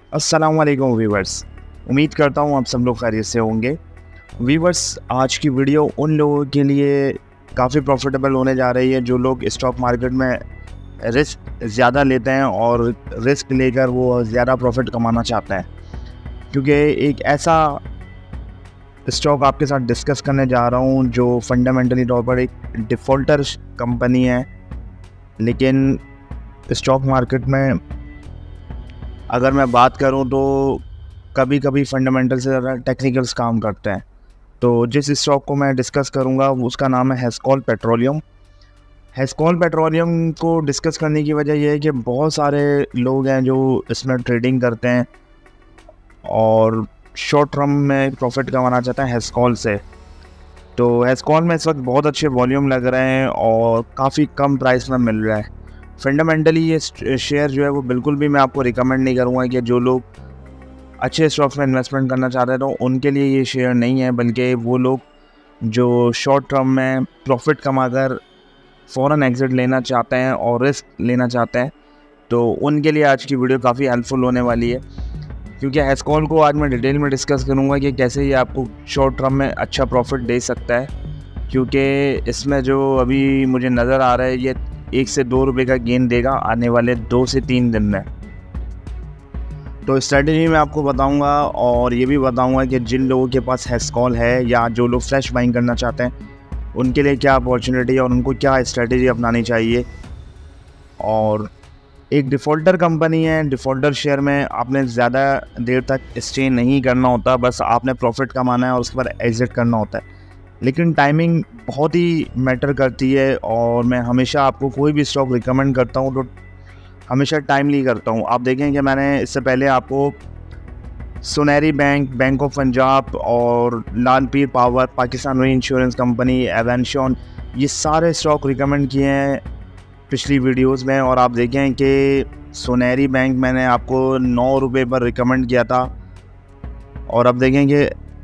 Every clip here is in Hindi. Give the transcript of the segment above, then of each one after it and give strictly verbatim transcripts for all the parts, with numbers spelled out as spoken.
अस्सलाम वालेकुम व्यूवर्स, उम्मीद करता हूँ आप सब लोग खैरियत से होंगे। व्यूवर्स, आज की वीडियो उन लोगों के लिए काफ़ी प्रॉफिटेबल होने जा रही है जो लोग स्टॉक मार्केट में रिस्क ज़्यादा लेते हैं और रिस्क लेकर वो ज़्यादा प्रॉफिट कमाना चाहते हैं। क्योंकि एक ऐसा स्टॉक आपके साथ डिस्कस करने जा रहा हूँ जो फंडामेंटली तौर पर एक डिफ़ॉल्टर कंपनी है, लेकिन स्टॉक मार्केट में अगर मैं बात करूं तो कभी कभी फंडामेंटल से ज़्यादा टेक्निकल्स काम करते हैं। तो जिस स्टॉक को मैं डिस्कस करूंगा उसका नाम है हेस्कॉल पेट्रोलियम। हेस्कॉल पेट्रोलियम को डिस्कस करने की वजह यह है कि बहुत सारे लोग हैं जो इसमें ट्रेडिंग करते हैं और शॉर्ट टर्म में प्रॉफिट कमाना चाहते हैं हेस्कॉल से। तो हेस्कॉल में इस वक्त बहुत अच्छे वॉल्यूम लग रहे हैं और काफ़ी कम प्राइस में मिल रहा है। फंडामेंटली ये शेयर जो है वो बिल्कुल भी मैं आपको रिकमेंड नहीं करूँगा कि जो लोग अच्छे स्टॉक्स में इन्वेस्टमेंट करना चाहते हैं तो उनके लिए ये शेयर नहीं है, बल्कि वो लोग जो शॉर्ट टर्म में प्रॉफिट कमाकर फ़ौरन एग्ज़िट लेना चाहते हैं और रिस्क लेना चाहते हैं, तो उनके लिए आज की वीडियो काफ़ी हेल्पफुल होने वाली है। क्योंकि हेस्कॉल को आज मैं डिटेल में डिस्कस करूँगा कि कैसे ये आपको शॉर्ट टर्म में अच्छा प्रॉफिट दे सकता है। क्योंकि इसमें जो अभी मुझे नज़र आ रहा है ये एक से दो रुपये का गेन देगा आने वाले दो से तीन दिन में। तो स्ट्रेटजी मैं आपको बताऊंगा और ये भी बताऊंगा कि जिन लोगों के पास हेस्कॉल है या जो लोग फ्रेश बाइंग करना चाहते हैं उनके लिए क्या अपॉर्चुनिटी है और उनको क्या स्ट्रेटजी अपनानी चाहिए। और एक डिफ़ॉल्टर कंपनी है, डिफ़ॉल्टर शेयर में आपने ज़्यादा देर तक स्टे नहीं करना होता, बस आपने प्रॉफिट कमाना है और उसके बाद एग्ज़िट करना होता है। लेकिन टाइमिंग बहुत ही मैटर करती है और मैं हमेशा आपको कोई भी स्टॉक रिकमेंड करता हूँ तो हमेशा टाइमली करता हूँ। आप देखें कि मैंने इससे पहले आपको सुनहरी बैंक, बैंक ऑफ पंजाब और लाल पीर पावर, पाकिस्तान री इंश्योरेंस कंपनी, एवेंशन, ये सारे स्टॉक रिकमेंड किए हैं पिछली वीडियोस में। और आप देखें कि सुनहरी बैंक मैंने आपको नौ रुपये पर रिकमेंड किया था और अब देखें कि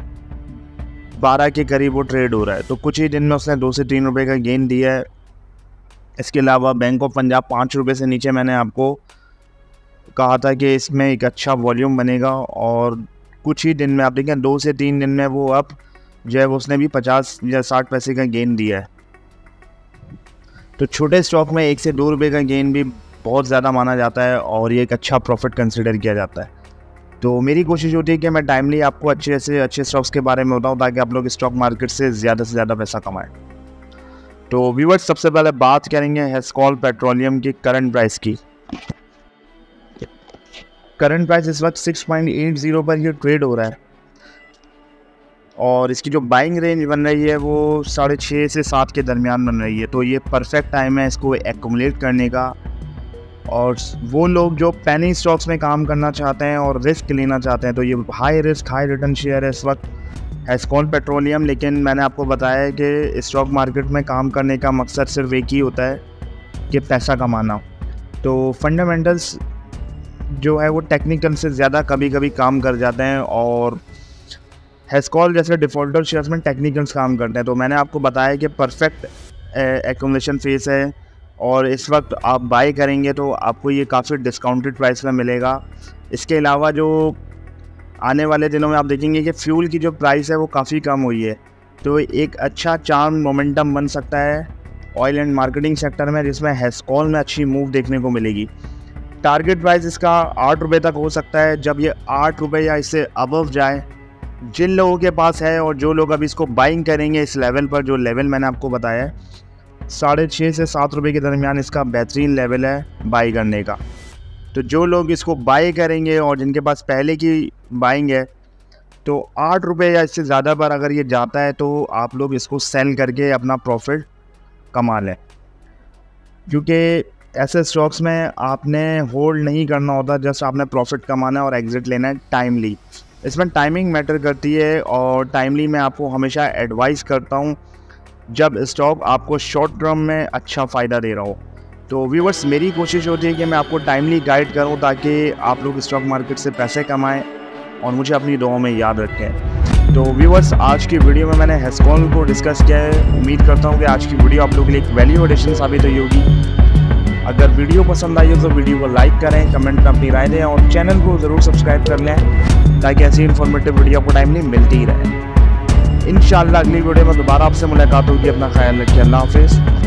बारह के करीब वो ट्रेड हो रहा है, तो कुछ ही दिन में उसने दो से तीन रुपये का गेन दिया है। इसके अलावा बैंक ऑफ पंजाब पाँच रुपये से नीचे मैंने आपको कहा था कि इसमें एक अच्छा वॉल्यूम बनेगा और कुछ ही दिन में आप देखें दो से तीन दिन में वो अब जो है उसने भी पचास या साठ पैसे का गेन दिया है। तो छोटे स्टॉक में एक से दो रुपये का गेन भी बहुत ज़्यादा माना जाता है और ये एक अच्छा प्रॉफिट कंसिडर किया जाता है। तो मेरी कोशिश होती है कि मैं टाइमली आपको अच्छे से अच्छे स्टॉक्स के बारे में बताऊं ताकि आप लोग स्टॉक मार्केट से ज़्यादा से ज़्यादा पैसा कमाएं। तो व्यूअर्स, सबसे पहले बात करेंगे हेस्कॉल पेट्रोलियम की करंट प्राइस की। करंट प्राइस इस वक्त सिक्स पॉइंट एट ज़ीरो पर ये ट्रेड हो रहा है और इसकी जो बाइंग रेंज बन रही है वो साढ़े छः से सात के दरमियान बन रही है। तो ये परफेक्ट टाइम है इसको एक्यूमुलेट करने का। और वो लोग जो पेनी स्टॉक्स में काम करना चाहते हैं और रिस्क लेना चाहते हैं तो ये high risk high return share है इस वक्त हेस्कॉल पेट्रोलियम। लेकिन मैंने आपको बताया है कि स्टॉक मार्केट में काम करने का मकसद सिर्फ एक ही होता है कि पैसा कमाना। तो फंडामेंटल्स जो है वो टेक्निकल से ज़्यादा कभी कभी काम कर जाते हैं और हेस्कॉल जैसे डिफ़ॉल्टर शेयर्स में टेक्निकल्स काम करते हैं। तो मैंने आपको बताया कि परफेक्ट एक्यूमुलेशन फेस है और इस वक्त आप बाई करेंगे तो आपको ये काफ़ी डिस्काउंटेड प्राइस में मिलेगा। इसके अलावा जो आने वाले दिनों में आप देखेंगे कि फ्यूल की जो प्राइस है वो काफ़ी कम हुई है, तो एक अच्छा चार्म मोमेंटम बन सकता है ऑयल एंड मार्केटिंग सेक्टर में, जिसमें हेस्कॉल में अच्छी मूव देखने को मिलेगी। टारगेट प्राइस इसका आठ रुपये तक हो सकता है। जब ये आठ रुपये या इससे अबव जाए, जिन लोगों के पास है और जो लोग अभी इसको बाइंग करेंगे इस लेवल पर, जो लेवल मैंने आपको बताया है साढ़े छः से सात रुपये के दरमियान इसका बेहतरीन लेवल है बाई करने का। तो जो लोग इसको बाई करेंगे और जिनके पास पहले की बाइंग है तो आठ रुपये या इससे ज़्यादा पर अगर ये जाता है तो आप लोग इसको सेल करके अपना प्रॉफिट कमा लें। क्योंकि ऐसे स्टॉक्स में आपने होल्ड नहीं करना होता, जस्ट आपने प्रॉफिट कमाना है और एग्ज़िट लेना है टाइमली। इसमें टाइमिंग मैटर करती है और टाइमली मैं आपको हमेशा एडवाइस करता हूँ जब स्टॉक आपको शॉर्ट टर्म में अच्छा फ़ायदा दे रहा हो। तो व्यूअर्स, मेरी कोशिश होती है कि मैं आपको टाइमली गाइड करूं ताकि आप लोग स्टॉक मार्केट से पैसे कमाएं और मुझे अपनी दुआओं में याद रखें। तो व्यूअर्स, आज की वीडियो में मैंने हेस्कॉल को डिस्कस किया है। उम्मीद करता हूं कि आज की वीडियो आप लोगों के लिए एक वैल्यू एडिशन साबित हुई होगी। अगर वीडियो पसंद आई हो तो वीडियो को लाइक करें, कमेंट में अपनी राय दें और चैनल को ज़रूर सब्सक्राइब कर लें ताकि ऐसी इन्फॉर्मेटिव वीडियो को टाइमली मिलती ही रहे। इंशाअल्लाह अगली वीडियो में दोबारा आपसे मुलाकात होगी। अपना ख्याल रखिए। अल्लाह हाफिज़।